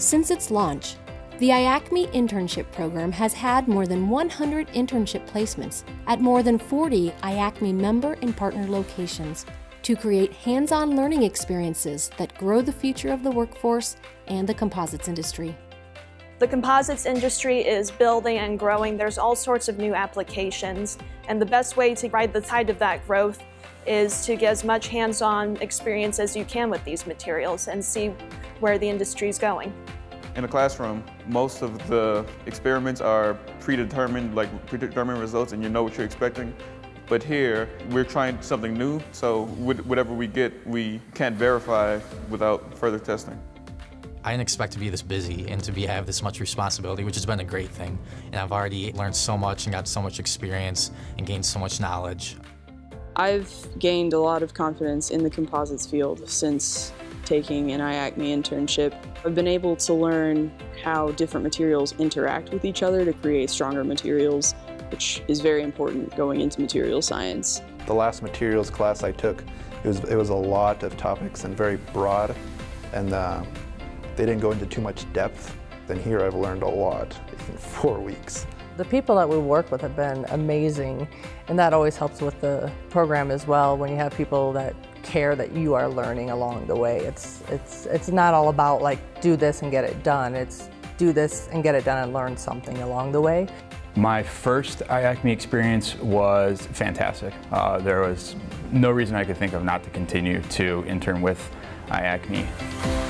Since its launch, the IACME internship program has had more than 100 internship placements at more than 40 IACME member and partner locations to create hands-on learning experiences that grow the future of the workforce and the composites industry. The composites industry is building and growing. There's all sorts of new applications, and the best way to ride the tide of that growth is to get as much hands-on experience as you can with these materials and see where the industry is going. In the classroom, most of the experiments are predetermined results, and you know what you're expecting. But here, we're trying something new, so whatever we get, we can't verify without further testing. I didn't expect to be this busy and to have this much responsibility, which has been a great thing. And I've already learned so much and got so much experience and gained so much knowledge. I've gained a lot of confidence in the composites field since taking an IACME internship. I've been able to learn how different materials interact with each other to create stronger materials, which is very important going into material science. The last materials class I took, it was a lot of topics and very broad, and they didn't go into too much depth. Then here I've learned a lot in 4 weeks. The people that we work with have been amazing, and that always helps with the program as well, when you have people that care that you are learning along the way. It's not all about like do this and get it done. It's do this and get it done and learn something along the way. My first IACME experience was fantastic. There was no reason I could think of not to continue to intern with IACME.